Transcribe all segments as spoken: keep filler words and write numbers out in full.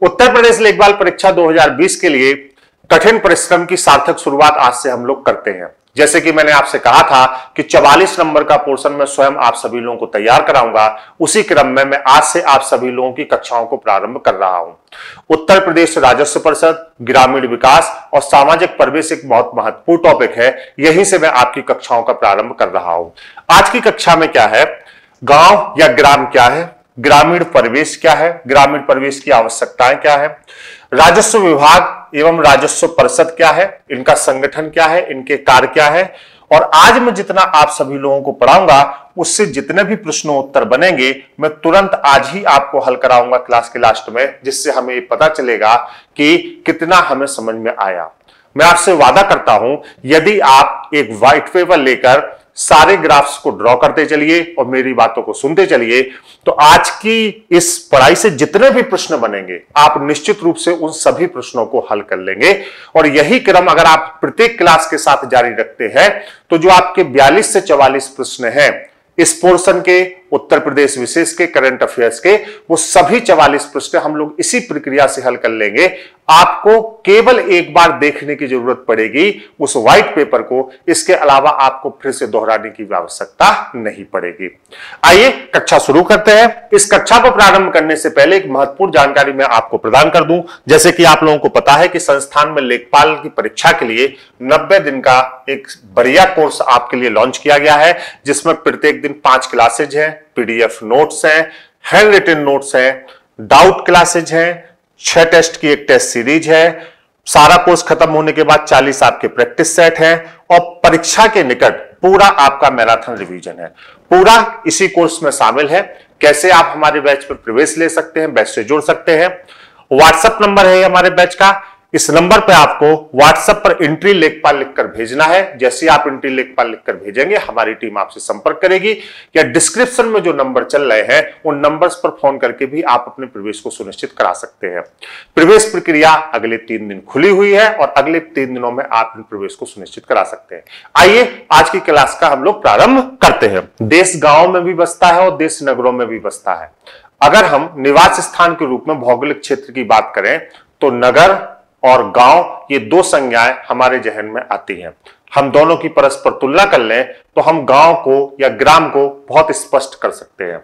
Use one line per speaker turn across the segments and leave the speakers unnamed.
उत्तर प्रदेश लेखपाल परीक्षा दो हज़ार बीस के लिए कठिन परिश्रम की सार्थक शुरुआत आज से हम लोग करते हैं। जैसे कि मैंने आपसे कहा था कि चवालीस नंबर का पोर्शन मैं स्वयं आप सभी लोगों को तैयार कराऊंगा, उसी क्रम में मैं आज से आप सभी लोगों की कक्षाओं को प्रारंभ कर रहा हूं। उत्तर प्रदेश राजस्व परिषद, ग्रामीण विकास और सामाजिक परिवेश एक बहुत महत्वपूर्ण टॉपिक है, यहीं से मैं आपकी कक्षाओं का प्रारंभ कर रहा हूं। आज की कक्षा में क्या है, गांव या ग्राम क्या है, ग्रामीण परिवेश क्या है, ग्रामीण परिवेश की आवश्यकताएं क्या है, राजस्व विभाग एवं राजस्व परिषद क्या है, इनका संगठन क्या है, इनके कार्य क्या है, और आज मैं जितना आप सभी लोगों को पढ़ाऊंगा उससे जितने भी प्रश्नों उत्तर बनेंगे मैं तुरंत आज ही आपको हल कराऊंगा क्लास के लास्ट में, जिससे हमें पता चलेगा कि कितना हमें समझ में आया। मैं आपसे वादा करता हूं, यदि आप एक व्हाइट पेपर लेकर सारे ग्राफ्स को ड्रॉ करते चलिए और मेरी बातों को सुनते चलिए, तो आज की इस पढ़ाई से जितने भी प्रश्न बनेंगे आप निश्चित रूप से उन सभी प्रश्नों को हल कर लेंगे। और यही क्रम अगर आप प्रत्येक क्लास के साथ जारी रखते हैं तो जो आपके बयालीस से चवालीस प्रश्न हैं इस पोर्शन के, उत्तर प्रदेश विशेष के, करंट अफेयर्स के, वो सभी चवालीस प्रश्न हम लोग इसी प्रक्रिया से हल कर लेंगे। आपको केवल एक बार देखने की जरूरत पड़ेगी उस व्हाइट पेपर को, इसके अलावा आपको फिर से दोहराने की आवश्यकता नहीं पड़ेगी। आइए कक्षा शुरू करते हैं। इस कक्षा को प्रारंभ करने से पहले एक महत्वपूर्ण जानकारी मैं आपको प्रदान कर दूं। जैसे कि आप लोगों को पता है कि संस्थान में लेखपाल की परीक्षा के लिए नब्बे दिन का एक बढ़िया कोर्स आपके लिए लॉन्च किया गया है, जिसमें प्रत्येक दिन पांच क्लासेज हैं, पीडीएफ नोट्स हैं, हैंड रिटन नोट्स हैं, डाउट क्लासेज हैं, छह टेस्ट की एक टेस्ट सीरीज है। सारा कोर्स खत्म होने के बाद चालीस आपके प्रैक्टिस सेट हैं और परीक्षा के निकट पूरा आपका मैराथन रिवीजन है। पूरा इसी कोर्स में शामिल है। कैसे आप हमारे बैच पर प्रवेश ले सकते हैं, बैच से जुड़ सकते हैं, व्हाट्सएप नंबर है हमारे बैच का। इस नंबर पे आपको व्हाट्सएप पर एंट्री लेखपाल लिखकर भेजना है। जैसे आप एंट्री लेखपाल लिखकर भेजेंगे हमारी टीम आपसे संपर्क करेगी, या डिस्क्रिप्शन में जो नंबर चल रहे हैं उन नंबर्स पर फोन करके भी आप अपने प्रवेश को सुनिश्चित करा सकते हैं। प्रवेश प्रक्रिया अगले तीन दिन खुली हुई है और अगले तीन दिनों में आप इन प्रवेश को सुनिश्चित करा सकते हैं। आइए आज की क्लास का हम लोग प्रारंभ करते हैं। देश गांव में भी बसता है और देश नगरों में भी बसता है। अगर हम निवास स्थान के रूप में भौगोलिक क्षेत्र की बात करें तो नगर और गांव ये दो संज्ञाएं हमारे जहन में आती हैं। हम दोनों की परस्पर तुलना कर लें तो हम गांव को या ग्राम को बहुत स्पष्ट कर सकते हैं।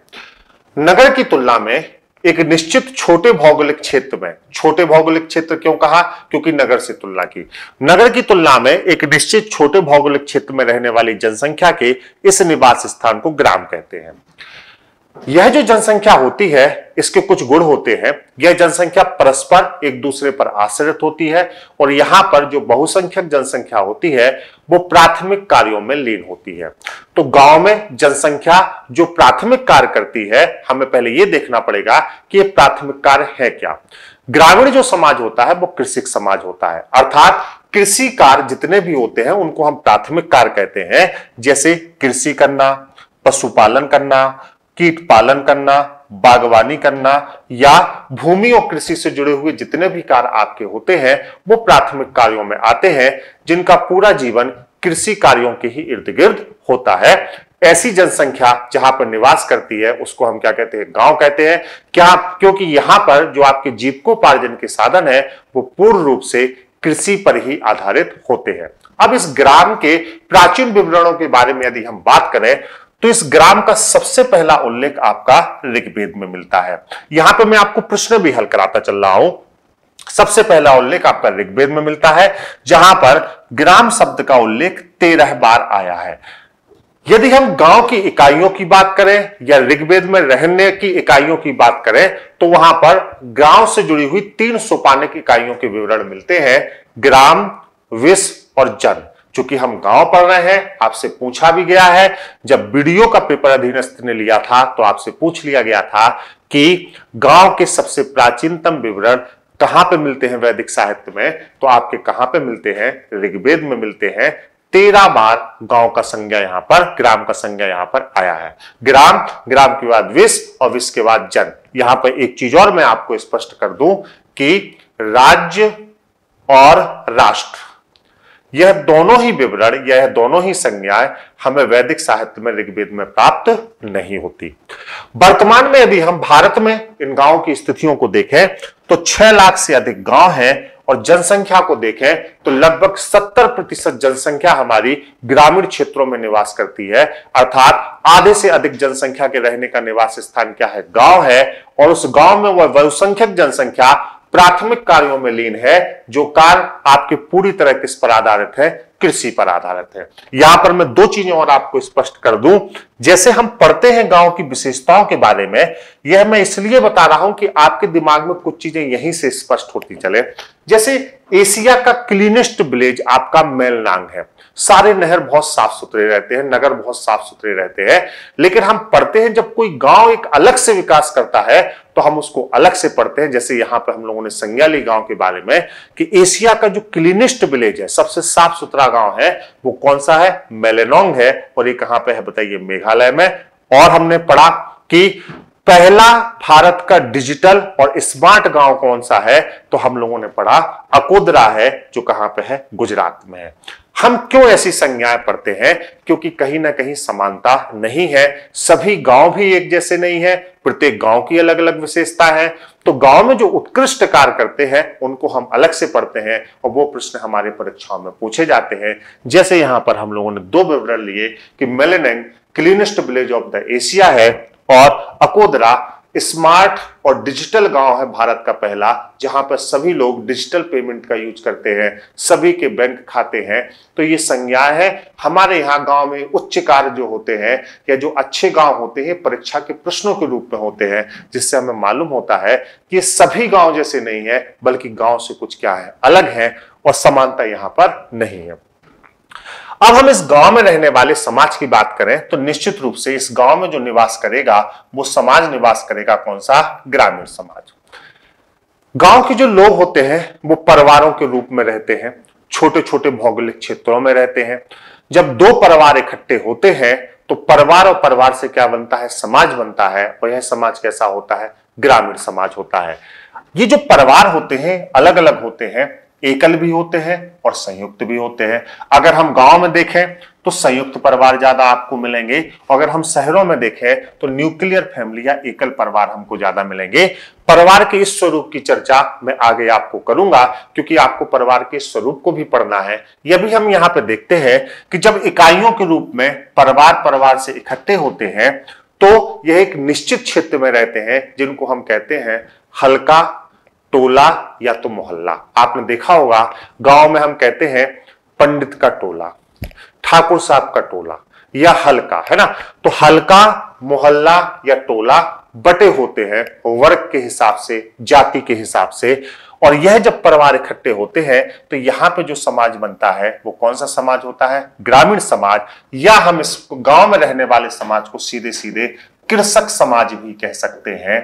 नगर की तुलना में एक निश्चित छोटे भौगोलिक क्षेत्र में, छोटे भौगोलिक क्षेत्र क्यों कहा, क्योंकि नगर से तुलना की, नगर की तुलना में एक निश्चित छोटे भौगोलिक क्षेत्र में रहने वाली जनसंख्या के इस निवास स्थान को ग्राम कहते हैं। यह जो जनसंख्या होती है इसके कुछ गुण होते हैं। यह जनसंख्या परस्पर एक दूसरे पर आश्रित होती है और यहां पर जो बहुसंख्यक जनसंख्या होती है वो प्राथमिक कार्यों में लीन होती है। तो गांव में जनसंख्या जो प्राथमिक कार्य करती है, हमें पहले यह देखना पड़ेगा कि यह प्राथमिक कार्य है क्या। ग्रामीण जो समाज होता है वो कृषिक समाज होता है, अर्थात कृषि कार्य जितने भी होते हैं उनको हम प्राथमिक कार्य कहते हैं। जैसे कृषि करना, पशुपालन करना, कीट पालन करना, बागवानी करना, या भूमि और कृषि से जुड़े हुए जितने भी कार्य आपके होते हैं वो प्राथमिक कार्यों में आते हैं, जिनका पूरा जीवन कृषि कार्यों के ही इर्द गिर्द होता है। ऐसी जनसंख्या जहां पर निवास करती है उसको हम क्या कहते हैं, गांव कहते हैं। क्या, क्योंकि यहां पर जो आपके जीविकोपार्जन के साधन है वो पूर्ण रूप से कृषि पर ही आधारित होते हैं। अब इस ग्राम के प्राचीन विवरणों के बारे में यदि हम बात करें तो इस ग्राम का सबसे पहला उल्लेख आपका ऋग्वेद में मिलता है। यहां पे मैं आपको प्रश्न भी हल कराता चल रहा हूं। सबसे पहला उल्लेख आपका ऋग्वेद में मिलता है, जहां पर ग्राम शब्द का उल्लेख तेरह बार आया है। यदि हम गांव की इकाइयों की बात करें या ऋग्वेद में रहने की इकाइयों की बात करें तो वहां पर गांव से जुड़ी हुई तीन सोपानिक इकाइयों के विवरण मिलते हैं, ग्राम, विष और जन। चूंकि हम गांव पढ़ रहे हैं, आपसे पूछा भी गया है, जब वीडियो का पेपर अधीनस्थ ने लिया था तो आपसे पूछ लिया गया था कि गांव के सबसे प्राचीनतम विवरण कहां पे मिलते हैं वैदिक साहित्य में, तो आपके कहां पे मिलते हैं, ऋग्वेद में मिलते हैं। तेरह बार गांव का संज्ञा यहां पर, ग्राम का संज्ञा यहां पर आया है। ग्राम, ग्राम के बाद विष और विष के बाद जन। यहां पर एक चीज और मैं आपको स्पष्ट कर दूं कि राज्य और राष्ट्र यह दोनों ही विवरण, यह दोनों ही संज्ञाएं हमें वैदिक साहित्य में, ऋग्वेद में प्राप्त नहीं होती। वर्तमान में यदि हम भारत में इन गांवों की स्थितियों को देखें तो छह लाख से अधिक गांव हैं और जनसंख्या को देखें तो लगभग सत्तर प्रतिशत जनसंख्या हमारी ग्रामीण क्षेत्रों में निवास करती है, अर्थात आधे से अधिक जनसंख्या के रहने का निवास स्थान क्या है? गांव है। और उस गांव में वह बहुसंख्यक जनसंख्या प्राथमिक कार्यों में लीन है, जो कार्य आपके पूरी तरह किस पर आधारित है? कृषि पर आधारित है। यहां पर मैं दो चीजें और आपको स्पष्ट कर दूं। जैसे हम पढ़ते हैं गांव की विशेषताओं के बारे में, यह मैं इसलिए बता रहा हूं कि आपके दिमाग में कुछ चीजें यहीं से स्पष्ट होती चले। जैसे एशिया का क्लीनेस्ट विलेज आपका मेलनांग है। सारे नहर बहुत साफ सुथरे रहते हैं, नगर बहुत साफ सुथरे रहते हैं, लेकिन हम पढ़ते हैं जब कोई गांव एक अलग से विकास करता है तो हम उसको अलग से पढ़ते हैं। जैसे यहां पर हम लोगों ने संज्ञा ली गांव के बारे में कि एशिया का जो क्लीनेस्ट विलेज है, सबसे साफ सुथरा गांव है, वो कौन सा है? मेलेनोंग है। और ये कहां पे है बताइए? मेघालय में। और हमने पढ़ा कि पहला भारत का डिजिटल और स्मार्ट गांव कौन सा है? तो हम लोगों ने पढ़ा अकोदरा है, जो कहां पे है? गुजरात में है। हम क्यों ऐसी संज्ञाएं पढ़ते हैं? क्योंकि कहीं ना कहीं समानता नहीं है। सभी गांव भी एक जैसे नहीं है, प्रत्येक गांव की अलग अलग विशेषता है। तो गांव में जो उत्कृष्ट कार्य करते हैं उनको हम अलग से पढ़ते हैं और वो प्रश्न हमारे परीक्षाओं में पूछे जाते हैं। जैसे यहां पर हम लोगों ने दो विवरण लिए कि Mawlynnong cleanest village of the Asia है और अकोदरा स्मार्ट और डिजिटल गांव है भारत का पहला, जहां पर सभी लोग डिजिटल पेमेंट का यूज करते हैं, सभी के बैंक खाते हैं। तो ये संज्ञाएं है। हमारे यहाँ गांव में उच्च कार्य जो होते हैं या जो अच्छे गांव होते हैं परीक्षा के प्रश्नों के रूप में होते हैं, जिससे हमें मालूम होता है कि ये सभी गांव जैसे नहीं है, बल्कि गांव से कुछ क्या है? अलग है और समानता यहाँ पर नहीं है। अब हम इस गांव में रहने वाले समाज की बात करें तो निश्चित रूप से इस गांव में जो निवास करेगा वो समाज निवास करेगा कौन सा? ग्रामीण समाज। गांव के जो लोग होते हैं वो परिवारों के रूप में रहते हैं, छोटे छोटे भौगोलिक क्षेत्रों में रहते हैं। जब दो परिवार इकट्ठे होते हैं तो परिवार और परिवार से क्या बनता है? समाज बनता है। और यह समाज कैसा होता है? ग्रामीण समाज होता है। ये जो परिवार होते हैं अलग अलग होते हैं, एकल भी होते हैं और संयुक्त भी होते हैं। अगर हम गांव में देखें तो संयुक्त परिवार ज्यादा आपको मिलेंगे, अगर हम शहरों में देखें तो न्यूक्लियर फैमिली या एकल परिवार हमको ज्यादा मिलेंगे। परिवार के इस स्वरूप की चर्चा मैं आगे आपको करूंगा, क्योंकि आपको परिवार के स्वरूप को भी पढ़ना है। यह भी हम यहाँ पे देखते हैं कि जब इकाइयों के रूप में परिवार परिवार से इकट्ठे होते हैं तो यह एक निश्चित क्षेत्र में रहते हैं, जिनको हम कहते हैं हल्का, टोला या तो मोहल्ला। आपने देखा होगा गांव में हम कहते हैं पंडित का टोला, ठाकुर साहब का टोला या हल्का, है ना। तो हल्का, मोहल्ला या टोला बटे होते हैं वर्ग के हिसाब से, जाति के हिसाब से। और यह जब परिवार इकट्ठे होते हैं तो यहां पे जो समाज बनता है वो कौन सा समाज होता है? ग्रामीण समाज, या हम इस गांव में रहने वाले समाज को सीधे सीधे कृषक समाज भी कह सकते हैं,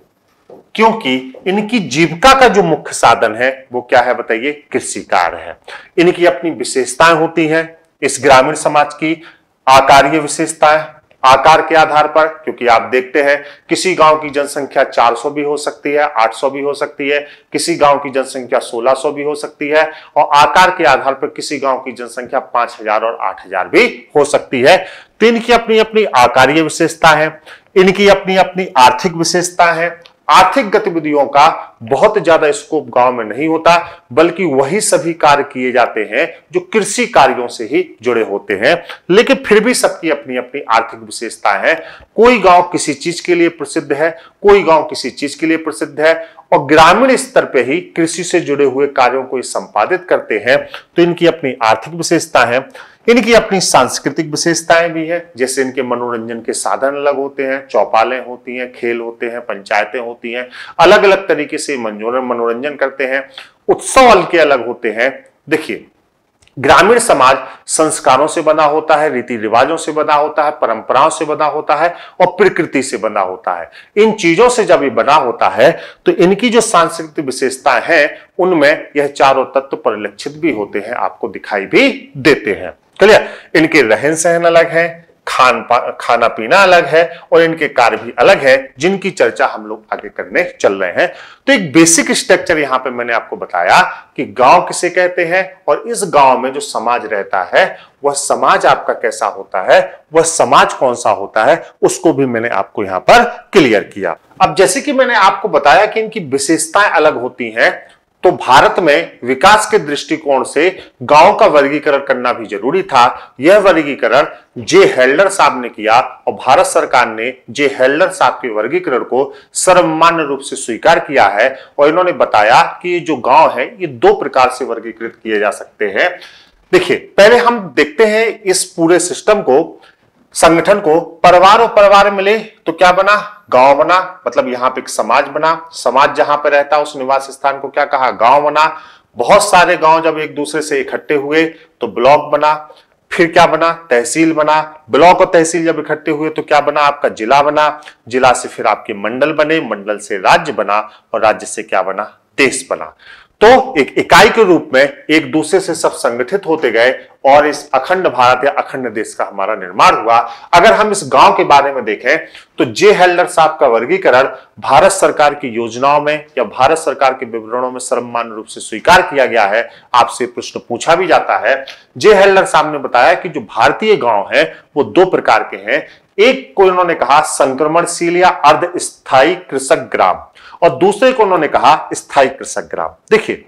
क्योंकि इनकी जीविका का जो मुख्य साधन है वो क्या है बताइए? कृषि कार्य है। इनकी अपनी विशेषताएं होती हैं इस ग्रामीण समाज की, आकारीय विशेषताएं, आकार के आधार पर, क्योंकि आप देखते हैं किसी गांव की जनसंख्या चार सौ भी हो सकती है, आठ सौ भी हो सकती है, किसी गांव की जनसंख्या सोलह सौ भी हो सकती है, और आकार के आधार पर किसी गांव की जनसंख्या पांच हजार और आठ हजार भी हो सकती है। तो इनकी अपनी अपनी आकारीय विशेषता है, इनकी अपनी अपनी आर्थिक विशेषता है। आर्थिक गतिविधियों का बहुत ज्यादा स्कोप गांव में नहीं होता, बल्कि वही सभी कार्य किए जाते हैं जो कृषि कार्यों से ही जुड़े होते हैं। लेकिन फिर भी सबकी अपनी अपनी आर्थिक विशेषता है। कोई गांव किसी चीज के लिए प्रसिद्ध है, कोई गांव किसी चीज के लिए प्रसिद्ध है, और ग्रामीण स्तर पे ही कृषि से जुड़े हुए कार्यों को संपादित करते हैं। तो इनकी अपनी आर्थिक विशेषता है, इनकी अपनी सांस्कृतिक विशेषताएं भी है। जैसे इनके मनोरंजन के साधन अलग होते हैं, चौपालें होती हैं, खेल होते हैं, पंचायतें होती हैं, अलग अलग तरीके से मनोरंजन करते हैं। उत्सव के अलग होते हैं। देखिए, ग्रामीण समाज संस्कारों से बना होता है, रीति रिवाजों से बना होता है, परंपराओं से बना होता है और प्रकृति से बना होता है। इन चीजों से जब ये बना होता है तो इनकी जो सांस्कृतिक विशेषताएं हैं उनमें यह चारों तत्व परिलक्षित भी होते हैं, आपको दिखाई भी देते हैं। चलिए, इनके रहन सहन अलग है, खान खाना पीना अलग है और इनके कार्य भी अलग है, जिनकी चर्चा हम लोग आगे करने चल रहे हैं। तो एक बेसिक स्ट्रक्चर यहां पे मैंने आपको बताया कि गांव किसे कहते हैं और इस गांव में जो समाज रहता है वह समाज आपका कैसा होता है, वह समाज कौन सा होता है, उसको भी मैंने आपको यहां पर क्लियर किया। अब जैसे कि मैंने आपको बताया कि इनकी विशेषताएं अलग होती हैं, तो भारत में विकास के दृष्टिकोण से गांव का वर्गीकरण करना भी जरूरी था। यह वर्गीकरण जे हेल्डर साहब ने किया और भारत सरकार ने जे हेल्डर साहब के वर्गीकरण को सर्वमान्य रूप से स्वीकार किया है और इन्होंने बताया कि ये जो गांव है ये दो प्रकार से वर्गीकृत किए जा सकते हैं। देखिए, पहले हम देखते हैं इस पूरे सिस्टम को, संगठन को। परिवार और परिवार मिले तो क्या बना, गांव बना। मतलब यहां पे एक समाज बना, समाज जहां पे रहता है उस निवास स्थान को क्या कहा, गांव बना। बहुत सारे गांव जब एक दूसरे से इकट्ठे हुए तो ब्लॉक बना, फिर क्या बना, तहसील बना। ब्लॉक और तहसील जब इकट्ठे हुए तो क्या बना, आपका जिला बना। जिला से फिर आपके मंडल बने, मंडल से राज्य बना और राज्य से क्या बना, देश बना। तो एक इकाई के रूप में एक दूसरे से सब संगठित होते गए और इस अखंड भारत या अखंड देश का हमारा निर्माण हुआ। अगर हम इस गांव के बारे में देखें तो जे हेल्डर साहब का वर्गीकरण भारत सरकार की योजनाओं में या भारत सरकार के विवरणों में सर्वमान्य रूप से स्वीकार किया गया है। आपसे प्रश्न पूछा भी जाता है। जे हेल्डर साहब ने बताया कि जो भारतीय गांव है वो दो प्रकार के हैं। एक को उन्होंने कहा संक्रमणशील या अर्ध स्थायी कृषक ग्राम और दूसरे को उन्होंने कहा स्थायी कृषक ग्राम। देखिए,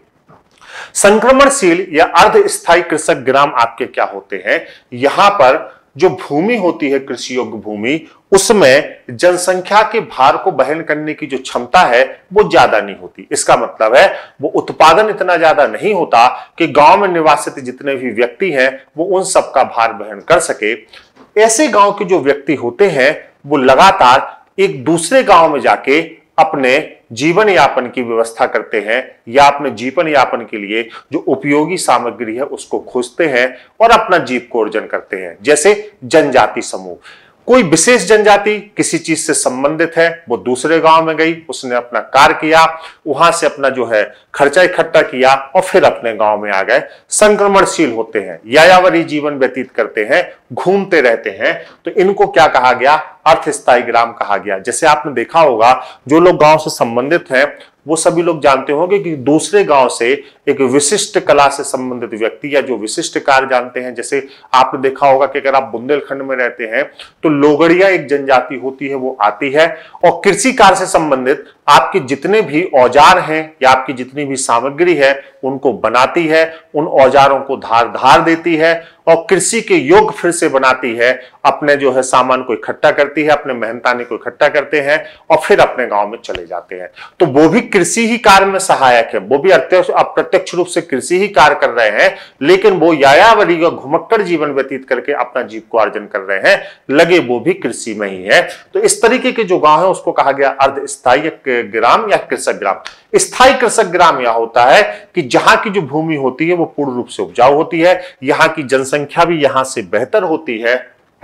संक्रमणशील या अर्ध स्थायी कृषक ग्राम आपके क्या होते हैं, यहां पर जो भूमि होती है कृषि योग्य भूमि, उसमें जनसंख्या के भार को वहन करने की जो क्षमता है वो ज्यादा नहीं होती। इसका मतलब है वो उत्पादन इतना ज्यादा नहीं होता कि गांव में निवासित जितने भी व्यक्ति हैं वो उन सबका भार वहन कर सके। ऐसे गांव के जो व्यक्ति होते हैं वो लगातार एक दूसरे गांव में जाके अपने जीवन यापन की व्यवस्था करते हैं या अपने जीवन यापन के लिए जो उपयोगी सामग्री है उसको खोजते हैं और अपना जीविकोपार्जन करते हैं। जैसे जनजाति समूह, कोई विशेष जनजाति किसी चीज से संबंधित है, वो दूसरे गांव में गई, उसने अपना कार्य किया, वहां से अपना जो है खर्चा इकट्ठा किया और फिर अपने गांव में आ गए। संक्रमणशील होते हैं, यायावरी जीवन व्यतीत करते हैं, घूमते रहते हैं, तो इनको क्या कहा गया, अर्थस्थायी ग्राम कहा गया। जैसे आपने देखा होगा जो लोग गांव से संबंधित हैं वो सभी लोग जानते होंगे कि दूसरे गांव से एक विशिष्ट कला से संबंधित व्यक्ति या जो विशिष्ट कार्य जानते हैं, जैसे आपने देखा होगा कि अगर आप बुंदेलखंड में रहते हैं तो लोगड़िया एक जनजाति होती है, वो आती है और कृषि कार्य से संबंधित आपके जितने भी औजार हैं या आपकी जितनी भी सामग्री है उनको बनाती है, उन औजारों को धार धार देती है और कृषि के योग्य फिर से बनाती है, अपने जो है सामान को इकट्ठा करती है, अपने मेहनताने को इकट्ठा करते हैं और फिर अपने गांव में चले जाते हैं। तो वो भी कृषि ही कार्य में सहायक है, वो भी अप्रत्यक्ष रूप से कृषि ही कार्य कर रहे हैं, लेकिन वो यायावरी का घुमक्कड़ जीवन व्यतीत करके अपना जीविकोपार्जन कर रहे हैं, लगे वो भी कृषि में ही है। तो इस तरीके के जो गांव है उसको कहा गया अर्धस्थायी ग्राम या कृषक ग्राम। स्थायी कृषक ग्राम यह होता है कि जहां की जो भूमि होती है वो पूर्ण रूप से उपजाऊ होती है, यहां की जनसंख्या भी यहां से बेहतर होती है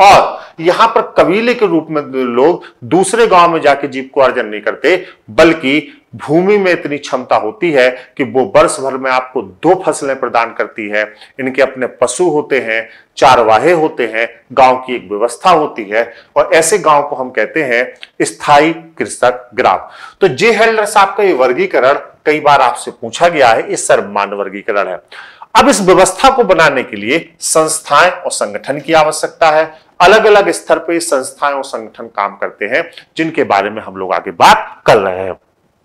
और यहां पर कबीले के रूप में लोग दूसरे गांव में जाके जीविकोपार्जन नहीं करते, बल्कि भूमि में इतनी क्षमता होती है कि वो वर्ष भर में आपको दो फसलें प्रदान करती है। इनके अपने पशु होते हैं, चारवाहे होते हैं, गांव की एक व्यवस्था होती है और ऐसे गांव को हम कहते हैं स्थायी कृषक ग्राम। तो जे हेल्डर साहब का ये वर्गीकरण कई बार आपसे पूछा गया है, ये सर्वमान्य वर्गीकरण है। अब इस व्यवस्था को बनाने के लिए संस्थाएं और संगठन की आवश्यकता है। अलग अलग स्तर पर संस्थाएं और संगठन काम करते हैं, जिनके बारे में हम लोग आगे बात कर रहे हैं।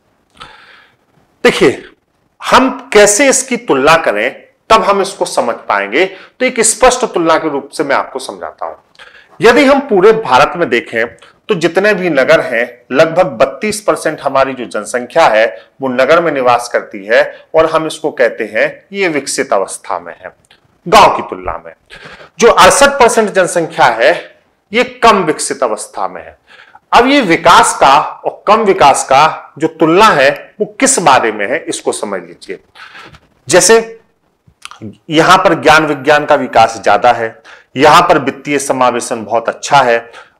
देखिए, हम कैसे इसकी तुलना करें तब हम इसको समझ पाएंगे। तो एक स्पष्ट तुलना के रूप से मैं आपको समझाता हूं। यदि हम पूरे भारत में देखें तो जितने भी नगर हैं, लगभग बत्तीस परसेंट हमारी जो जनसंख्या है वो नगर में निवास करती है और हम इसको कहते हैं ये विकसित अवस्था में है गांव की तुलना में। जो अड़सठ परसेंट जनसंख्या है ये कम विकसित अवस्था में है। अब ये विकास का और कम विकास का जो तुलना है वो किस बारे में है, इसको समझ लीजिए। जैसे यहां पर ज्ञान विज्ञान का विकास ज्यादा है, यहां पर वित्तीय समावेशन बहुत अच्छा है,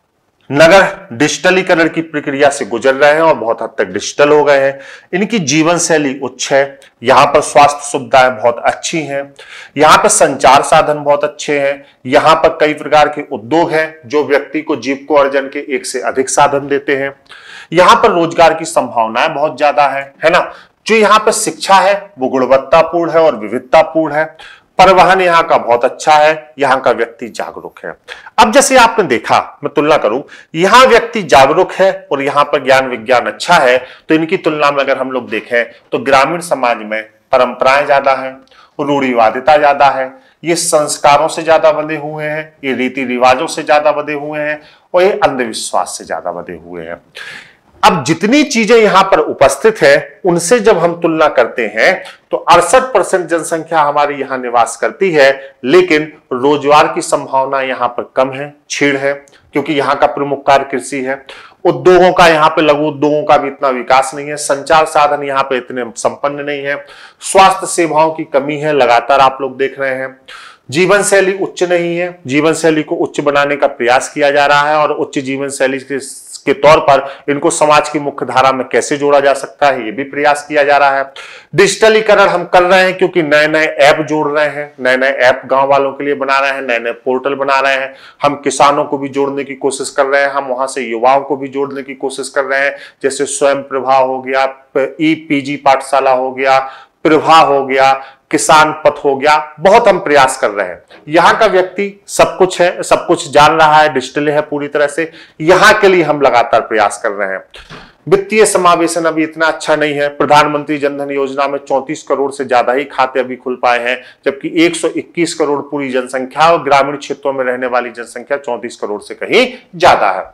नगर डिजिटलीकरण की प्रक्रिया से गुजर रहे हैं और बहुत हद तक डिजिटल हो गए हैं। इनकी जीवन शैली उच्च है। यहाँ पर स्वास्थ्य सुविधाएं बहुत अच्छी हैं। यहाँ पर संचार साधन बहुत अच्छे हैं। यहाँ पर कई प्रकार के उद्योग हैं जो व्यक्ति को जीविकोपार्जन के एक से अधिक साधन देते हैं। यहाँ पर रोजगार की संभावनाएं बहुत ज्यादा है, है ना। जो यहाँ पर शिक्षा है वो गुणवत्तापूर्ण है और विविधतापूर्ण है। परिवहन यहाँ का बहुत अच्छा है। यहाँ का व्यक्ति जागरूक है। अब जैसे आपने देखा, मैं तुलना करूं, यहाँ व्यक्ति जागरूक है और यहाँ पर ज्ञान विज्ञान अच्छा है, तो इनकी तुलना में अगर हम लोग देखें तो ग्रामीण समाज में परंपराएं ज्यादा हैं, रूढ़िवादिता ज्यादा है, ये संस्कारों से ज्यादा बंधे हुए हैं, ये रीति रिवाजों से ज्यादा बंधे हुए हैं और ये अंधविश्वास से ज्यादा बंधे हुए हैं। अब जितनी चीजें यहां पर उपस्थित है उनसे जब हम तुलना करते हैं तो अड़सठ परसेंट जनसंख्या हमारी यहां निवास करती है, लेकिन रोजगार की संभावना यहां पर कम है, छीड़ है, क्योंकि यहां का प्रमुख कार्य कृषि है। उद्योगों का यहां पे लघु उद्योगों का भी इतना विकास नहीं है। संचार साधन यहां पे इतने संपन्न नहीं है। स्वास्थ्य सेवाओं की कमी है, लगातार आप लोग देख रहे हैं। जीवन शैली उच्च नहीं है। जीवन शैली को उच्च बनाने का प्रयास किया जा रहा है और उच्च जीवन शैली के के तौर पर इनको समाज की मुख्य धारा में कैसे जोड़ा जा सकता है, ये भी प्रयास किया जा रहा है। डिजिटलीकरण हम कर रहे हैं क्योंकि नए नए ऐप जोड़ रहे हैं, नए नए ऐप गांव वालों के लिए बना रहे हैं, नए नए पोर्टल बना रहे हैं। हम किसानों को भी जोड़ने की कोशिश कर रहे हैं, हम वहां से युवाओं को भी जोड़ने की कोशिश कर रहे हैं। जैसे स्वयं प्रभा हो गया, ई पीजी पाठशाला हो गया, प्रभा हो गया, किसान पथ हो गया, बहुत हम प्रयास कर रहे हैं। यहां का व्यक्ति सब कुछ है, सब कुछ जान रहा है, डिजिटल है पूरी तरह से। यहां के लिए हम लगातार प्रयास कर रहे हैं। वित्तीय समावेशन अभी इतना अच्छा नहीं है। प्रधानमंत्री जनधन योजना में चौंतीस करोड़ से ज्यादा ही खाते अभी खुल पाए हैं, जबकि एक सौ इक्कीस करोड़ पूरी जनसंख्या और ग्रामीण क्षेत्रों में रहने वाली जनसंख्या चौंतीस करोड़ से कहीं ज्यादा है।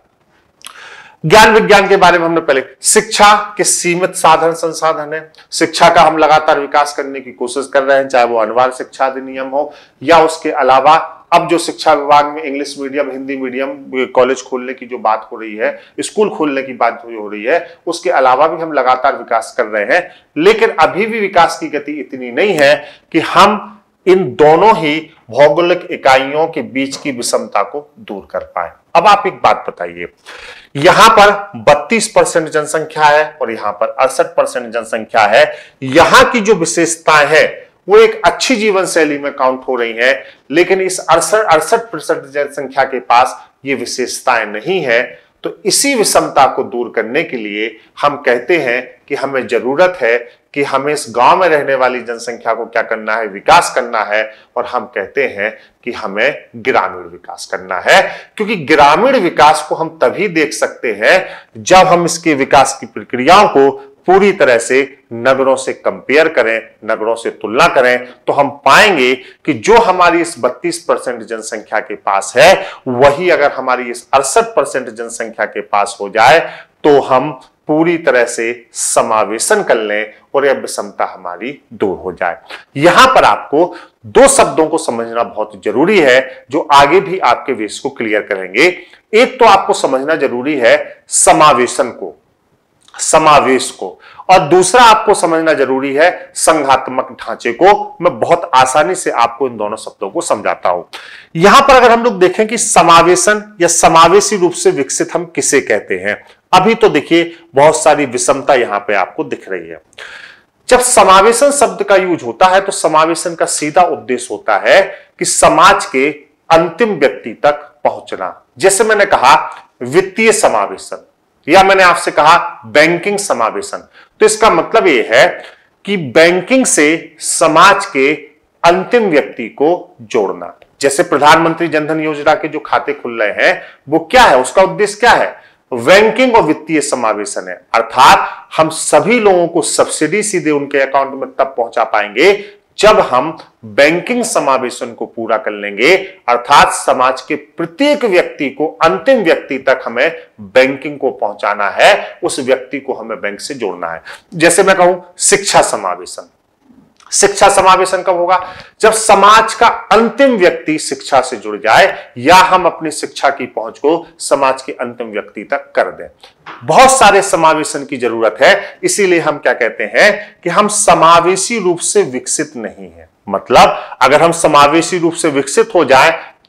ज्ञान विज्ञान के बारे में हमने पहले, शिक्षा के सीमित साधन संसाधन है। शिक्षा का हम लगातार विकास करने की कोशिश कर रहे हैं, चाहे वो अनिवार्य शिक्षा अधिनियम हो या उसके अलावा अब जो शिक्षा विभाग में English medium, Hindi medium college खोलने की जो बात हो रही है, स्कूल खोलने की बात हो रही है, उसके अलावा भी हम लगातार विकास कर रहे हैं। लेकिन अभी भी विकास की गति इतनी नहीं है कि हम इन दोनों ही भौगोलिक इकाइयों के बीच की विषमता को दूर कर पाए। अब आप एक बात बताइए, यहां पर बत्तीस परसेंट जनसंख्या है और यहां पर अड़सठ परसेंट जनसंख्या है। यहां की जो विशेषताएं हैं वो एक अच्छी जीवन शैली में काउंट हो रही हैं, लेकिन इस अड़सठ अड़सठ परसेंट जनसंख्या के पास ये विशेषताएं नहीं है। तो इसी विषमता को दूर करने के लिए हम कहते हैं कि हमें जरूरत है कि हमें इस गांव में रहने वाली जनसंख्या को क्या करना है, विकास करना है। और हम कहते हैं कि हमें ग्रामीण विकास करना है, क्योंकि ग्रामीण विकास को हम तभी देख सकते हैं जब हम इसके विकास की प्रक्रियाओं को पूरी तरह से नगरों से कंपेयर करें, नगरों से तुलना करें, तो हम पाएंगे कि जो हमारी इस बत्तीस परसेंट जनसंख्या के पास है वही अगर हमारी इस अड़सठ परसेंट जनसंख्या के पास हो जाए तो हम पूरी तरह से समावेशन कर लें और यह विषमता हमारी दूर हो जाए। यहां पर आपको दो शब्दों को समझना बहुत जरूरी है जो आगे भी आपके वेश को क्लियर करेंगे। एक तो आपको समझना जरूरी है समावेशन को, समावेश को, और दूसरा आपको समझना जरूरी है संघात्मक ढांचे को। मैं बहुत आसानी से आपको इन दोनों शब्दों को समझाता हूं। यहां पर अगर हम लोग देखें कि समावेशन या समावेशी रूप से विकसित हम किसे कहते हैं, अभी तो देखिए बहुत सारी विषमता यहां पे आपको दिख रही है। जब समावेशन शब्द का यूज होता है तो समावेशन का सीधा उद्देश्य होता है कि समाज के अंतिम व्यक्ति तक पहुंचना। जैसे मैंने कहा वित्तीय समावेशन या मैंने आपसे कहा बैंकिंग समावेशन, तो इसका मतलब यह है कि बैंकिंग से समाज के अंतिम व्यक्ति को जोड़ना। जैसे प्रधानमंत्री जनधन योजना के जो खाते खुल रहे हैं वो क्या है, उसका उद्देश्य क्या है, बैंकिंग और वित्तीय समावेशन है। अर्थात हम सभी लोगों को सब्सिडी सीधे उनके अकाउंट में तब पहुंचा पाएंगे जब हम बैंकिंग समावेशन को पूरा कर लेंगे, अर्थात समाज के प्रत्येक व्यक्ति को, अंतिम व्यक्ति तक हमें बैंकिंग को पहुंचाना है, उस व्यक्ति को हमें बैंक से जोड़ना है। जैसे मैं कहूं शिक्षा समावेशन, शिक्षा समावेशन कब होगा, जब समाज का अंतिम व्यक्ति शिक्षा से जुड़ जाए या हम अपनी शिक्षा की पहुंच को समाज के अंतिम व्यक्ति तक कर दें। बहुत सारे समावेशन की जरूरत है, इसीलिए हम क्या कहते हैं कि हम समावेशी रूप से विकसित नहीं है। मतलब अगर हम समावेशी रूप से विकसित हो जाएं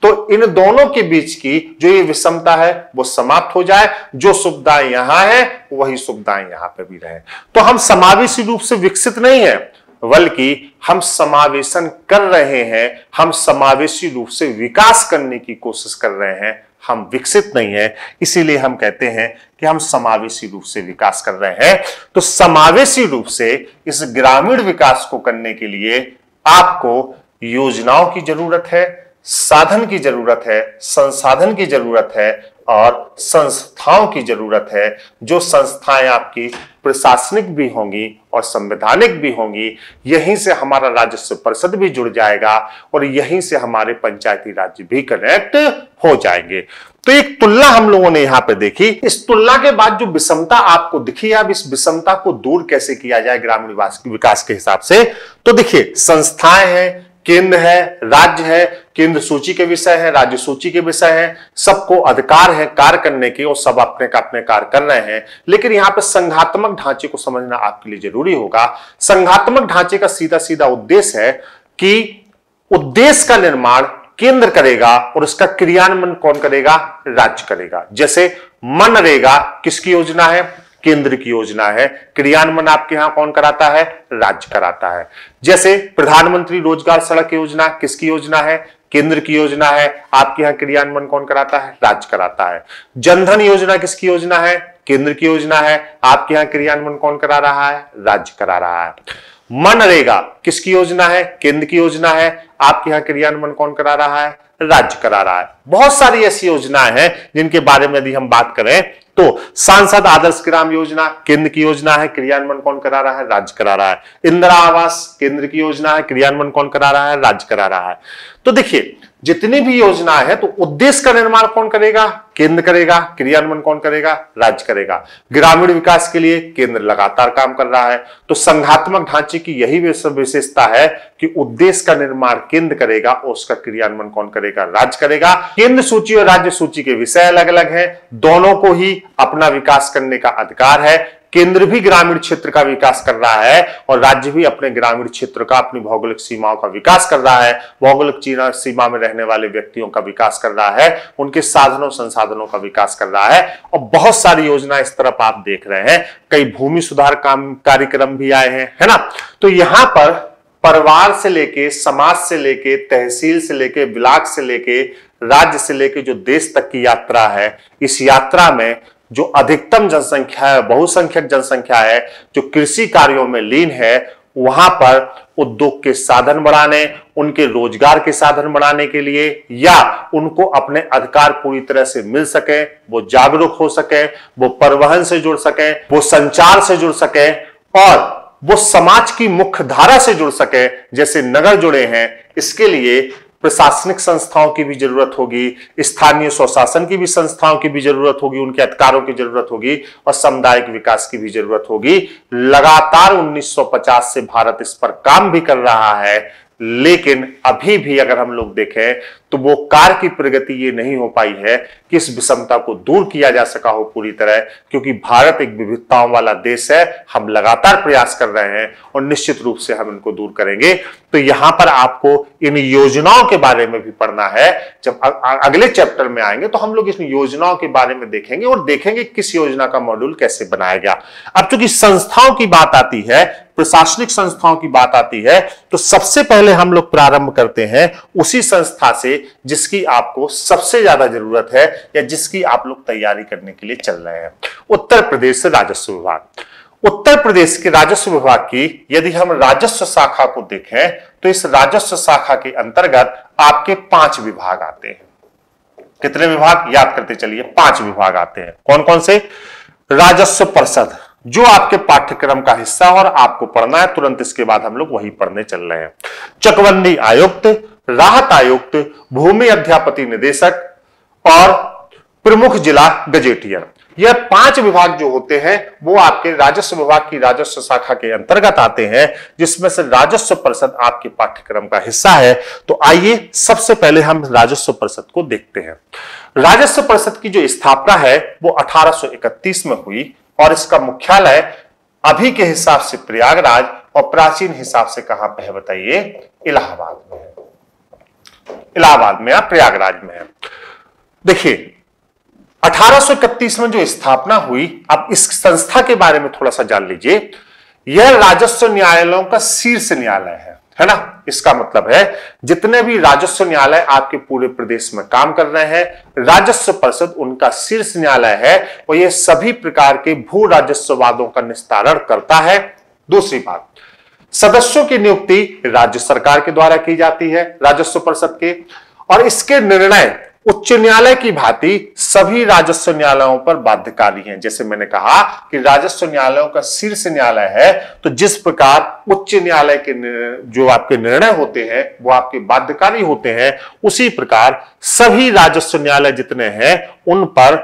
तो इन दोनों के बीच की जो ये विषमता है वो समाप्त हो जाए, जो सुविधाएं यहां है वही सुविधाएं यहां पे भी रहे। तो हम समावेशी रूप से विकसित नहीं है, बल्कि हम समावेशन कर रहे हैं, हम समावेशी रूप से विकास करने की कोशिश कर रहे हैं, हम विकसित नहीं है। इसीलिए हम कहते हैं कि हम समावेशी रूप से विकास कर रहे हैं। तो समावेशी रूप से इस ग्रामीण विकास को करने के लिए आपको योजनाओं की जरूरत है, साधन की जरूरत है, संसाधन की जरूरत है और संस्थाओं की जरूरत है। जो संस्थाएं आपकी प्रशासनिक भी होंगी और संवैधानिक भी होंगी, यहीं से हमारा राजस्व परिषद भी जुड़ जाएगा और यहीं से हमारे पंचायती राज्य भी कनेक्ट हो जाएंगे। तो एक तुलना हम लोगों ने यहां पे देखी। इस तुलना के बाद जो विषमता आपको दिखी, अब इस विषमता को दूर कैसे किया जाए ग्रामीण विकास के हिसाब से, तो देखिए संस्थाएं हैं, केंद्र है, राज्य है, केंद्र सूची के विषय है, राज्य सूची के विषय है, सबको अधिकार है कार्य करने के और सब अपने का अपने कार्य कर रहे हैं। लेकिन यहां पे संघात्मक ढांचे को समझना आपके लिए जरूरी होगा। संघात्मक ढांचे का सीधा सीधा उद्देश्य है कि उद्देश्य का निर्माण केंद्र करेगा और उसका क्रियान्वयन कौन करेगा? राज्य करेगा। जैसे मनरेगा किसकी योजना है? केंद्र की योजना है। क्रियान्वयन आपके यहां कौन कराता है? राज्य कराता है। जैसे प्रधानमंत्री रोजगार सड़क योजना किसकी योजना है? केंद्र की योजना है। आपके यहां क्रियान्वयन कौन कराता है? राज्य कराता है। जनधन योजना किसकी योजना है? केंद्र की योजना है। आपके यहां क्रियान्वयन कौन करा रहा है? राज्य करा रहा है। मनरेगा किसकी योजना है? केंद्र की योजना है। आपके यहां क्रियान्वयन कौन करा रहा है? राज्य करा रहा है। बहुत सारी ऐसी योजनाएं हैं जिनके बारे में यदि हम बात करें तो सांसद आदर्श ग्राम योजना केंद्र की योजना है, क्रियान्वयन कौन करा रहा है? राज्य करा रहा है। इंदिरा आवास केंद्र की योजना है, क्रियान्वयन कौन करा रहा है? राज्य करा रहा है। तो देखिए जितनी भी योजनाएं हैं तो उद्देश्य का निर्माण कौन करेगा? केंद्र करेगा। क्रियान्वयन कौन करेगा? राज्य करेगा। ग्रामीण विकास के लिए केंद्र लगातार काम कर रहा है। तो संघात्मक ढांचे की यही विशेषता है कि उद्देश्य का निर्माण केंद्र करेगा और उसका क्रियान्वयन कौन करेगा? राज्य करेगा। केंद्र सूची और राज्य सूची के विषय अलग अलग हैं, दोनों को ही अपना विकास करने का अधिकार है। केंद्र भी ग्रामीण क्षेत्र का विकास कर रहा है और राज्य भी अपने ग्रामीण क्षेत्र का, अपनी भौगोलिक सीमाओं का विकास कर रहा है। भौगोलिक सीमा में रहने वाले व्यक्तियों का विकास कर रहा है, उनके साधनों संसाधनों का विकास कर रहा है। और बहुत सारी योजना इस तरफ आप देख रहे हैं। कई भूमि सुधार काम कार्यक्रम भी आए हैं, है ना। तो यहां पर परिवार से लेके, समाज से लेके, तहसील से लेके, ब्लॉक से लेके, राज्य से लेके जो देश तक की यात्रा है, इस यात्रा में जो अधिकतम जनसंख्या है, बहुसंख्यक जनसंख्या है, जो कृषि कार्यों में लीन है, वहां पर उद्योग के साधन बढ़ाने, उनके रोजगार के साधन बढ़ाने के लिए या उनको अपने अधिकार पूरी तरह से मिल सके, वो जागरूक हो सके, वो परिवहन से जुड़ सके, वो संचार से जुड़ सके और वो समाज की मुख्य धारा से जुड़ सके, जैसे नगर जुड़े हैं, इसके लिए प्रशासनिक संस्थाओं की भी जरूरत होगी, स्थानीय स्वशासन की भी संस्थाओं की भी जरूरत होगी, उनके अधिकारों की जरूरत होगी और सामुदायिक विकास की भी जरूरत होगी। लगातार उन्नीस सौ पचास से भारत इस पर काम भी कर रहा है, लेकिन अभी भी अगर हम लोग देखें तो वो कार्य की प्रगति ये नहीं हो पाई है कि इस विषमता को दूर किया जा सका हो पूरी तरह, क्योंकि भारत एक विविधताओं वाला देश है। हम लगातार प्रयास कर रहे हैं और निश्चित रूप से हम इनको दूर करेंगे। तो यहां पर आपको इन योजनाओं के बारे में भी पढ़ना है। जब अगले चैप्टर में आएंगे तो हम लोग इस योजनाओं के बारे में देखेंगे और देखेंगे किस योजना का मॉड्यूल कैसे बनाया गया। अब चूंकि संस्थाओं की बात आती है, प्रशासनिक संस्थाओं की बात आती है, तो सबसे पहले हम लोग प्रारंभ करते हैं उसी संस्था से जिसकी आपको सबसे ज्यादा जरूरत है या जिसकी आप लोग तैयारी करने के लिए चल रहे हैं। उत्तर प्रदेश राजस्व विभाग। उत्तर प्रदेश के राजस्व विभाग की यदि हम राजस्व शाखा को देखें तो इस राजस्व शाखा के अंतर्गत आपके पांच विभाग आते हैं। कितने विभाग? याद करते चलिए, पांच विभाग आते हैं। कौन कौन से? राजस्व परिषद, जो आपके पाठ्यक्रम का हिस्सा और आपको पढ़ना है, तुरंत इसके बाद हम लोग वही पढ़ने चल रहे हैं। चकबंदी आयुक्त, राहत आयुक्त, भूमि अध्यापति निदेशक और प्रमुख जिला गजेटियर, यह पांच विभाग जो होते हैं वो आपके राजस्व विभाग की राजस्व शाखा के अंतर्गत आते हैं, जिसमें से राजस्व परिषद आपके पाठ्यक्रम का हिस्सा है। तो आइए सबसे पहले हम राजस्व परिषद को देखते हैं। राजस्व परिषद की जो स्थापना है वो अठारह सौ इकतीस में हुई और इसका मुख्यालय अभी के हिसाब से प्रयागराज और प्राचीन हिसाब से कहां पे है बताइए? इलाहाबाद में है। इलाहाबाद में या प्रयागराज में है। देखिए अठारह सौ इकतीस में जो स्थापना हुई, अब इस संस्था के बारे में थोड़ा सा जान लीजिए। यह राजस्व न्यायालयों का शीर्ष न्यायालय है, है ना। इसका मतलब है जितने भी राजस्व न्यायालय आपके पूरे प्रदेश में काम कर रहे हैं, राजस्व परिषद उनका शीर्ष न्यायालय है और यह सभी प्रकार के भू राजस्व वादों का निस्तारण करता है। दूसरी बात, सदस्यों की नियुक्ति राज्य सरकार के द्वारा की जाती है राजस्व परिषद के, और इसके निर्णय उच्च न्यायालय की भांति सभी राजस्व न्यायालयों पर बाध्यकारी हैं। जैसे मैंने कहा कि राजस्व न्यायालयों का शीर्ष न्यायालय है, तो जिस प्रकार उच्च न्यायालय के जो आपके निर्णय होते हैं वो आपके बाध्यकारी होते हैं, उसी प्रकार सभी राजस्व न्यायालय जितने हैं उन पर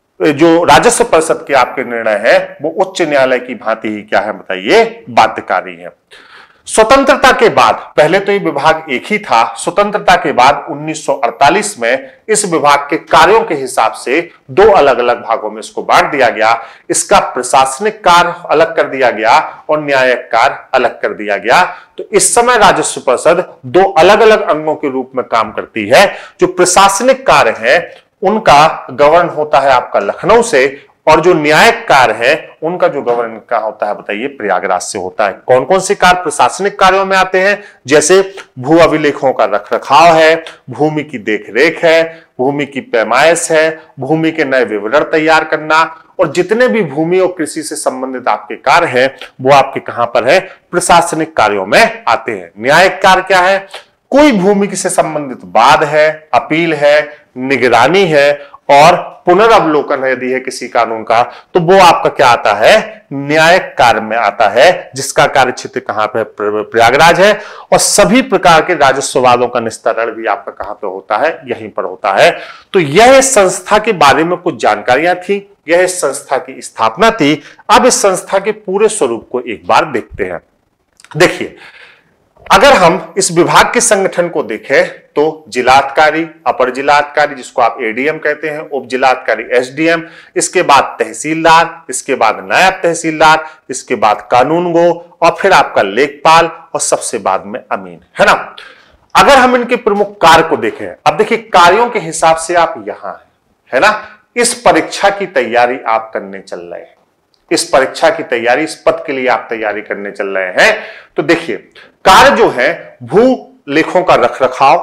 जो राजस्व परिषद के आपके निर्णय है वो उच्च न्यायालय की भांति ही क्या है बताइए, बाध्यकारी है। स्वतंत्रता के बाद, पहले तो ये विभाग एक ही था, स्वतंत्रता के बाद उन्नीस सौ अड़तालीस में इस विभाग के कार्यों के हिसाब से दो अलग अलग भागों में इसको बांट दिया गया। इसका प्रशासनिक कार्य अलग कर दिया गया और न्यायिक कार्य अलग कर दिया गया। तो इस समय राजस्व परिषद दो अलग अलग अंगों के रूप में काम करती है। जो प्रशासनिक कार्य है उनका गवर्न होता है आपका लखनऊ से, और जो न्यायिक कार्य है उनका जो गवर्न का होता है बताइए प्रयागराज से होता है। कौन कौन से कार्य प्रशासनिक कार्यों में आते हैं? जैसे भू अभिलेखों का रखरखाव है, भूमि की देखरेख है, भूमि की पैमाइश है, भूमि के नए विवरण तैयार करना, और जितने भी भूमि और कृषि से संबंधित आपके कार्य हैं वो आपके कहां पर है? प्रशासनिक कार्यों में आते हैं। न्यायिक कार्य क्या है? कोई भूमि से संबंधित वाद है, अपील है, निगरानी है और पुनर्वलोकन है यदि है किसी कानून का, तो वो आपका क्या आता है? न्यायिक कार्य में आता है, जिसका कार्य क्षेत्र कहां पे? प्रयागराज है। और सभी प्रकार के राजस्व वादों का निस्तारण भी आपका कहां पे होता है? यहीं पर होता है। तो यह संस्था के बारे में कुछ जानकारियां थी, यह संस्था की स्थापना थी। अब इस संस्था के पूरे स्वरूप को एक बार देखते हैं। देखिए, अगर हम इस विभाग के संगठन को देखें तो जिलाधिकारी, अपर जिलाधिकारी जिसको आप एडीएम कहते हैं, उप जिलाधिकारी एसडीएम, इसके बाद तहसीलदार, इसके बाद नायब तहसीलदार, इसके बाद कानूनगो और फिर आपका लेखपाल और सबसे बाद में अमीन, है ना। अगर हम इनके प्रमुख कार्य को देखें, अब देखिए कार्यों के हिसाब से आप यहां हैं, है ना। इस परीक्षा की तैयारी आप करने चल रहे हैं, इस परीक्षा की तैयारी, इस पद के लिए आप तैयारी करने चल रहे हैं। तो देखिए कार्य जो है भू लेखों का रखरखाव,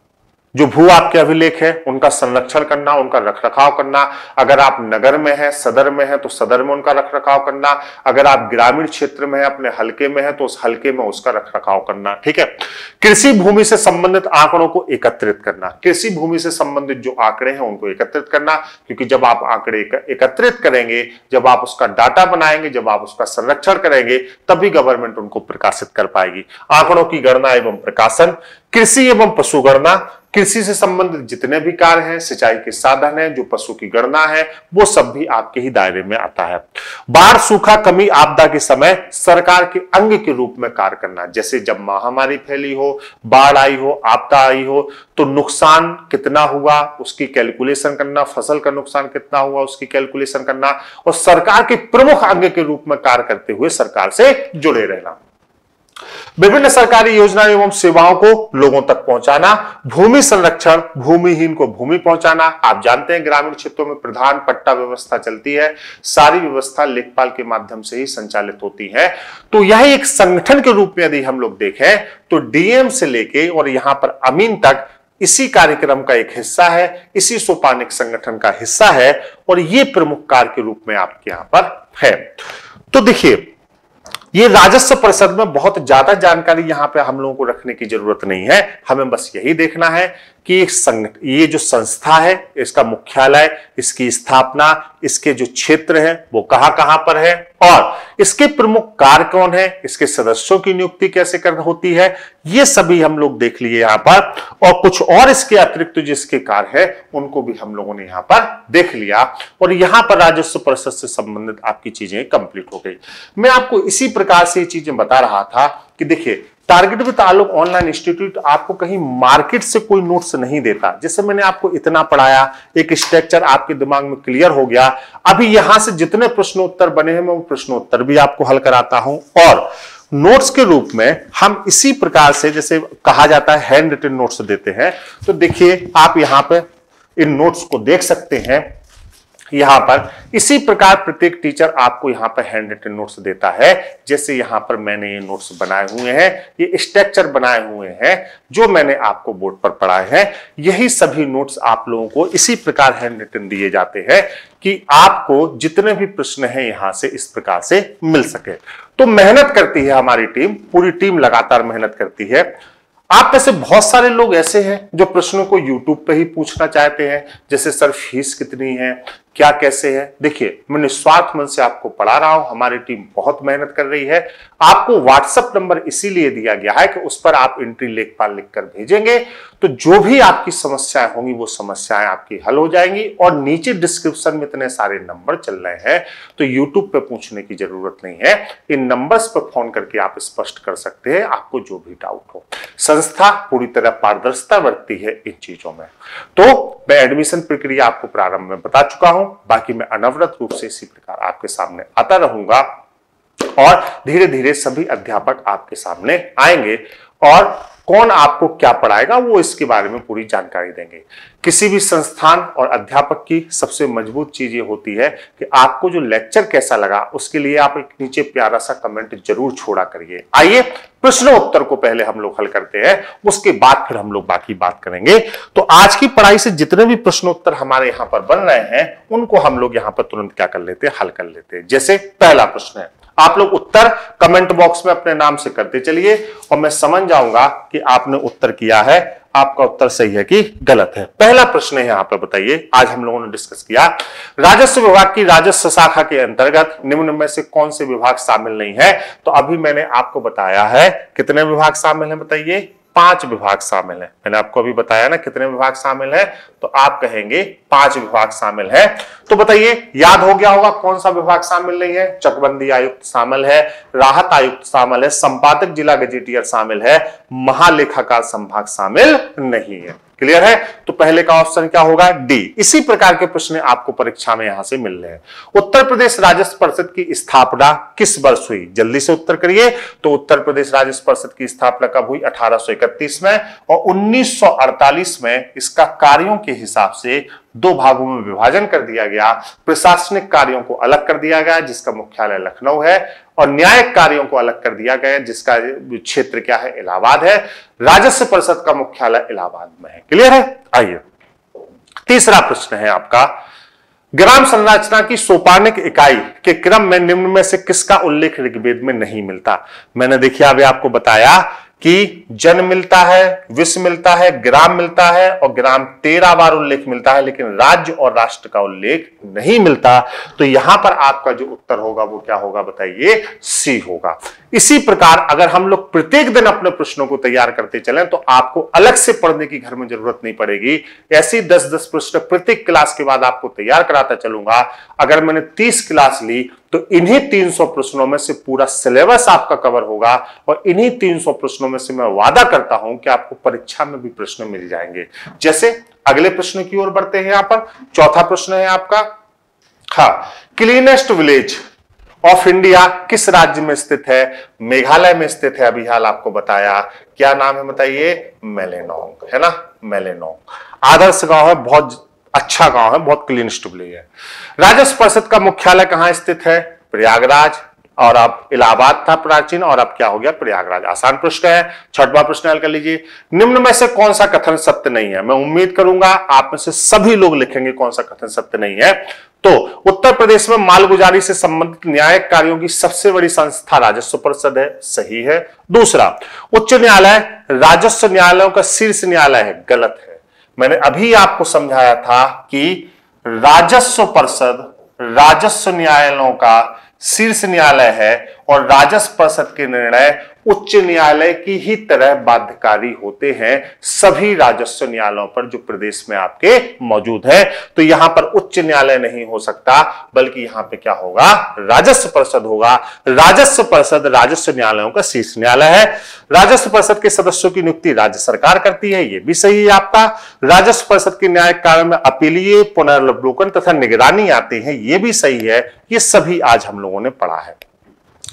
जो भू आपके अभिलेख है उनका संरक्षण करना, उनका रखरखाव करना। अगर आप नगर में हैं, सदर में हैं, तो सदर में उनका रखरखाव करना। अगर आप ग्रामीण क्षेत्र में हैं, अपने हलके में हैं, तो उस हलके में उसका रखरखाव करना, ठीक है। कृषि भूमि से संबंधित आंकड़ों को एकत्रित करना, कृषि भूमि से संबंधित जो आंकड़े हैं उनको एकत्रित करना, क्योंकि जब आप आंकड़े एकत्रित करेंगे, जब आप उसका डाटा बनाएंगे, जब आप उसका संरक्षण करेंगे, तभी गवर्नमेंट उनको प्रकाशित कर पाएगी। आंकड़ों की गणना एवं प्रकाशन, कृषि एवं पशु गणना, कृषि से संबंधित जितने भी कार्य हैं, सिंचाई के साधन हैं, जो पशु की गणना है, वो सब भी आपके ही दायरे में आता है। बाढ़, सूखा, कमी, आपदा के समय सरकार के अंग के रूप में कार्य करना, जैसे जब महामारी फैली हो, बाढ़ आई हो, आपदा आई हो, तो नुकसान कितना हुआ उसकी कैलकुलेशन करना, फसल का नुकसान कितना हुआ उसकी कैलकुलेशन करना, और सरकार के प्रमुख अंग के रूप में कार्य करते हुए सरकार से जुड़े रहना। विभिन्न सरकारी योजना एवं सेवाओं को लोगों तक पहुंचाना, भूमि संरक्षण, भूमिहीन को भूमि पहुंचाना। आप जानते हैं ग्रामीण क्षेत्रों में प्रधान पट्टा व्यवस्था चलती है, सारी व्यवस्था लेखपाल के माध्यम से ही संचालित होती है। तो यह एक संगठन के रूप में यदि हम लोग देखें तो डीएम से लेके और यहां पर अमीन तक इसी कार्यक्रम का एक हिस्सा है, इसी सोपानिक संगठन का हिस्सा है, और ये प्रमुख कार्य के रूप में आपके यहां पर है। तो देखिए ये राजस्व परिषद में बहुत ज्यादा जानकारी यहां पे हम लोगों को रखने की जरूरत नहीं है, हमें बस यही देखना है कि ये जो संस्था है, इसका मुख्यालय, इसकी स्थापना, इसके जो क्षेत्र है वो कहां कहां पर है, और इसके प्रमुख कार्य कौन है, इसके सदस्यों की नियुक्ति कैसे कर होती है, ये सभी हम लोग देख लिए यहां पर। और कुछ और इसके अतिरिक्त जिसके कार्य है उनको भी हम लोगों ने यहां पर देख लिया, और यहां पर राजस्व परिषद से संबंधित आपकी चीजें कंप्लीट हो गई। मैं आपको इसी प्रकार से ये चीजें बता रहा था कि देखिए target with Alok online institute आपको कहीं मार्केट से कोई नोट्स नहीं देता। जैसे मैंने आपको इतना पढ़ाया, एक स्ट्रक्चर आपके दिमाग में क्लियर हो गया। अभी यहां से जितने प्रश्नोत्तर बने हैं मैं वो प्रश्नोत्तर भी आपको हल कराता हूं, और नोट्स के रूप में हम इसी प्रकार से, जैसे कहा जाता है हैंड रिटन नोट्स देते हैं, तो देखिए आप यहां पे इन नोट्स को देख सकते हैं। यहां पर इसी प्रकार प्रत्येक टीचर आपको यहां पर हैंड रिटन नोट्स देता है। जैसे यहां पर मैंने ये नोट्स बनाए हुए हैं, ये स्ट्रक्चर बनाए हुए हैं जो मैंने आपको बोर्ड पर पढ़ाए हैं। यही सभी नोट्स आप लोगों को इसी प्रकार हैंड रिटन दिए जाते हैं कि आपको जितने भी प्रश्न हैं यहां से इस प्रकार से मिल सके। तो मेहनत करती है हमारी टीम, पूरी टीम लगातार मेहनत करती है। आप में से बहुत सारे लोग ऐसे हैं जो प्रश्नों को यूट्यूब पे ही पूछना चाहते हैं, जैसे सर फीस कितनी है, क्या कैसे है। देखिए मैं निस्वार्थ मन से आपको पढ़ा रहा हूं, हमारी टीम बहुत मेहनत कर रही है। आपको व्हाट्सएप नंबर इसीलिए दिया गया है कि उस पर आप एंट्री लेखपाल लिखकर भेजेंगे तो जो भी आपकी समस्याएं होंगी वो समस्याएं आपकी हल हो जाएंगी। और नीचे डिस्क्रिप्शन में इतने सारे नंबर चल रहे हैं तो यूट्यूब पे पूछने की जरूरत नहीं है, इन नंबर्स पर फोन करके आप स्पष्ट कर सकते हैं आपको जो भी डाउट हो। संस्था पूरी तरह पारदर्शिता बरतती है इन चीजों में। तो मैं एडमिशन प्रक्रिया आपको प्रारंभ में बता चुका हूं, बाकी मैं अनवरत रूप से इसी प्रकार आपके सामने आता रहूंगा और धीरे धीरे सभी अध्यापक आपके सामने आएंगे और कौन आपको क्या पढ़ाएगा वो इसके बारे में पूरी जानकारी देंगे। किसी भी संस्थान और अध्यापक की सबसे मजबूत चीज ये होती है कि आपको जो लेक्चर कैसा लगा उसके लिए आप एक नीचे प्यारा सा कमेंट जरूर छोड़ा करिए। आइए प्रश्नोत्तर को पहले हम लोग हल करते हैं, उसके बाद फिर हम लोग बाकी बात करेंगे। तो आज की पढ़ाई से जितने भी प्रश्नोत्तर हमारे यहाँ पर बन रहे हैं उनको हम लोग यहाँ पर तुरंत क्या कर लेते हैं, हल कर लेते हैं। जैसे पहला प्रश्न है, आप लोग उत्तर कमेंट बॉक्स में अपने नाम से करते चलिए और मैं समझ जाऊंगा कि आपने उत्तर किया है, आपका उत्तर सही है कि गलत है। पहला प्रश्न है यहाँ पे, बताइए आज हम लोगों ने डिस्कस किया राजस्व विभाग की राजस्व शाखा के अंतर्गत निम्न में से कौन से विभाग शामिल नहीं है। तो अभी मैंने आपको बताया है कितने विभाग शामिल हैं, बताइए पांच विभाग शामिल हैं। मैंने आपको अभी बताया ना कितने विभाग शामिल हैं, तो आप कहेंगे पांच विभाग शामिल है। तो बताइए याद हो गया होगा कौन सा विभाग शामिल नहीं है। चकबंदी आयुक्त शामिल है, राहत आयुक्त शामिल है, संपादक जिला गजेटियर शामिल है, महालेखाकार संभाग शामिल नहीं है। क्लियर है। तो पहले का ऑप्शन क्या होगा, डी। इसी प्रकार के प्रश्न आपको परीक्षा में यहां से मिल रहे हैं। उत्तर प्रदेश राजस्व परिषद की स्थापना किस वर्ष हुई, जल्दी से उत्तर करिए। तो उत्तर प्रदेश राजस्व परिषद की स्थापना कब हुई, अठारह सौ इकतीस में, और उन्नीस सौ अड़तालीस में इसका कार्यों के हिसाब से दो भागों में विभाजन कर दिया गया। प्रशासनिक कार्यों को अलग कर दिया गया जिसका मुख्यालय लखनऊ है, और न्यायिक कार्यों को अलग कर दिया गया जिसका क्षेत्र क्या है, इलाहाबाद है। राजस्व परिषद का मुख्यालय इलाहाबाद में है। क्लियर है। आइए तीसरा प्रश्न है आपका, ग्राम संरचना की सोपानिक इकाई के क्रम में निम्न में से किसका उल्लेख ऋग्वेद में नहीं मिलता। मैंने देखिए अभी आपको बताया कि जन मिलता है, विश्व मिलता है, ग्राम मिलता है, और ग्राम तेरह बार उल्लेख मिलता है, लेकिन राज्य और राष्ट्र का उल्लेख नहीं मिलता। तो यहां पर आपका जो उत्तर होगा वो क्या होगा, बताइए सी होगा। इसी प्रकार अगर हम लोग प्रत्येक दिन अपने प्रश्नों को तैयार करते चलें तो आपको अलग से पढ़ने की घर में जरूरत नहीं पड़ेगी। ऐसी दस दस प्रश्न प्रत्येक क्लास के बाद आपको तैयार कराता चलूंगा। अगर मैंने तीस क्लास ली तो इन्हीं तीन सौ प्रश्नों में से पूरा सिलेबस आपका कवर होगा, और इन्हीं तीन सौ प्रश्नों में से मैं वादा करता हूं कि आपको परीक्षा में भी प्रश्न मिल जाएंगे। जैसे अगले प्रश्न की ओर बढ़ते हैं। यहां पर चौथा प्रश्न है आपका, हाँ, क्लीनेस्ट विलेज ऑफ इंडिया किस राज्य में स्थित है, मेघालय में स्थित है। अभी हाल आपको बताया, क्या नाम है बताइए, मेलेनोंग, है ना, मेलेनोंग। आदर्श गांव है, बहुत अच्छा गांव है, बहुत क्लीनेस्ट विलेज है। राजस्व परिषद का मुख्यालय कहां स्थित है, प्रयागराज, और अब इलाहाबाद था प्राचीन, और अब क्या हो गया, प्रयागराज। आसान प्रश्न है। छठवां प्रश्न हल कर लीजिए, निम्न में से कौन सा कथन सत्य नहीं है। मैं उम्मीद करूंगा आप में से सभी लोग लिखेंगे कौन सा कथन सत्य नहीं है। तो उत्तर प्रदेश में मालगुजारी से संबंधित न्यायिक कार्यों की सबसे बड़ी संस्था राजस्व परिषद है, सही है। दूसरा, उच्च न्यायालय राजस्व न्यायालयों का शीर्ष न्यायालय है, गलत है। मैंने अभी आपको समझाया था कि राजस्व परिषद राजस्व न्यायालयों का शीर्ष न्यायालय है, और राजस्व परिषद के निर्णय उच्च न्यायालय की ही तरह बाध्यकारी होते हैं सभी राजस्व न्यायालयों पर जो प्रदेश में आपके मौजूद है। तो यहां पर उच्च न्यायालय नहीं हो सकता, बल्कि यहां पे क्या होगा, राजस्व परिषद होगा। राजस्व परिषद राजस्व न्यायालयों का शीर्ष न्यायालय है। राजस्व परिषद के सदस्यों की नियुक्ति राज्य सरकार करती है, यह भी सही है आपका। राजस्व परिषद के न्यायिक कार्य में अपीलीय, पुनर्वलोकन तथा निगरानी आते हैं, यह भी सही है। ये सभी आज हम लोगों ने पढ़ा है।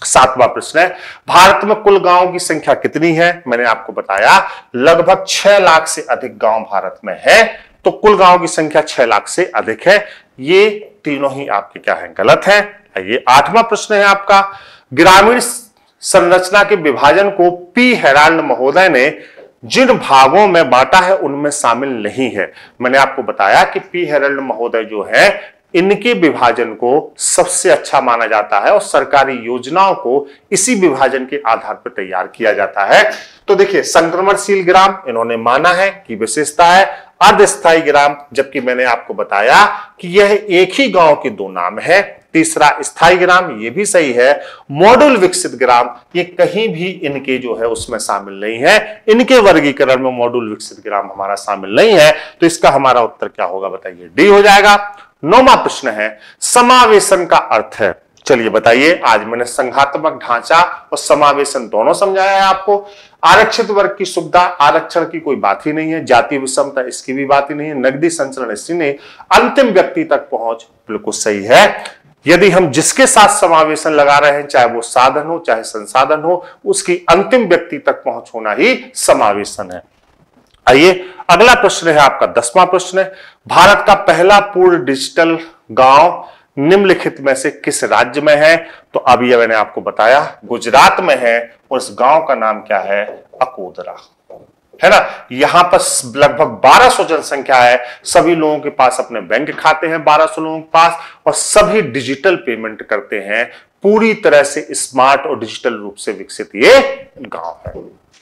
सातवां प्रश्न है, भारत में कुल गांवों की संख्या कितनी है? मैंने आपको बताया लगभग छह लाख से अधिक गांव भारत में है, तो कुल गांवों की संख्या छह लाख से अधिक है। ये तीनों ही आपके क्या है? गलत है। ये आठवां प्रश्न है आपका, ग्रामीण संरचना के विभाजन को पी हेराल्ड महोदय ने जिन भागों में बांटा है उनमें शामिल नहीं है। मैंने आपको बताया कि पी हेराल्ड महोदय जो है इनके विभाजन को सबसे अच्छा माना जाता है और सरकारी योजनाओं को इसी विभाजन के आधार पर तैयार किया जाता है। तो देखिए, संक्रमणशील ग्राम इन्होंने माना है कि विशेषता है, अर्धस्थायी ग्राम, जबकि मैंने आपको बताया कि यह एक ही गांव के दो नाम है। तीसरा स्थायी ग्राम, ये भी सही है। मॉड्यूल विकसित ग्राम, ये कहीं भी इनके जो है उसमें शामिल नहीं है, इनके वर्गीकरण में मॉड्यूल विकसित ग्राम हमारा शामिल नहीं है। तो इसका हमारा उत्तर क्या होगा? बताइए, डी हो जाएगा। नौवां प्रश्न है, समावेशन का अर्थ है। चलिए बताइए, आज मैंने संघात्मक ढांचा और समावेशन दोनों समझाया है आपको। आरक्षित वर्ग की सुविधा, आरक्षण की कोई बात ही नहीं है। जाति विषमता, इसकी भी बात ही नहीं है। नकदी संचरण, इसकी नहीं। अंतिम व्यक्ति तक पहुंच, बिल्कुल सही है। यदि हम जिसके साथ समावेशन लगा रहे हैं, चाहे वो साधन हो चाहे संसाधन हो, उसकी अंतिम व्यक्ति तक पहुंच होना ही समावेशन है। आइए, अगला प्रश्न है आपका दसवां प्रश्न है, भारत का पहला पूर्ण डिजिटल गांव निम्नलिखित में से किस राज्य में है? तो अब यह मैंने आपको बताया गुजरात में है, और इस गांव का नाम क्या है? अकोदरा, है ना। यहां पर लगभग बारह सौ जनसंख्या है, सभी लोगों के पास अपने बैंक खाते हैं, बारह सौ लोगों के पास, और सभी डिजिटल पेमेंट करते हैं। पूरी तरह से स्मार्ट और डिजिटल रूप से विकसित ये गांव है।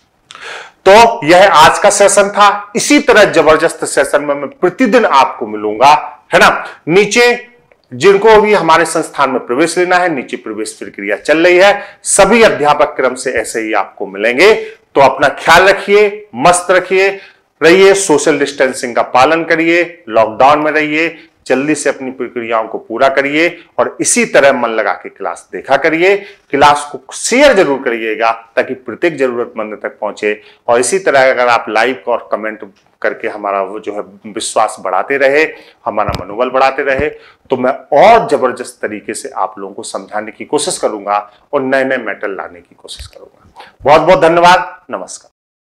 तो यह आज का सेशन था। इसी तरह जबरदस्त सेशन में मैं प्रतिदिन आपको मिलूंगा, है ना। नीचे जिनको भी हमारे संस्थान में प्रवेश लेना है, नीचे प्रवेश प्रक्रिया चल रही है। सभी अध्यापक क्रम से ऐसे ही आपको मिलेंगे। तो अपना ख्याल रखिए, मस्त रखिए, रहिए, सोशल डिस्टेंसिंग का पालन करिए, लॉकडाउन में रहिए, जल्दी से अपनी प्रक्रियाओं को पूरा करिए, और इसी तरह मन लगा के क्लास देखा करिए। क्लास को शेयर जरूर करिएगा ताकि प्रत्येक जरूरतमंद तक पहुंचे। और इसी तरह अगर आप लाइक और कमेंट करके हमारा वो जो है विश्वास बढ़ाते रहे, हमारा मनोबल बढ़ाते रहे, तो मैं और जबरदस्त तरीके से आप लोगों को समझाने की कोशिश करूंगा और नए नए मैटर लाने की कोशिश करूंगा। बहुत बहुत धन्यवाद। नमस्कार।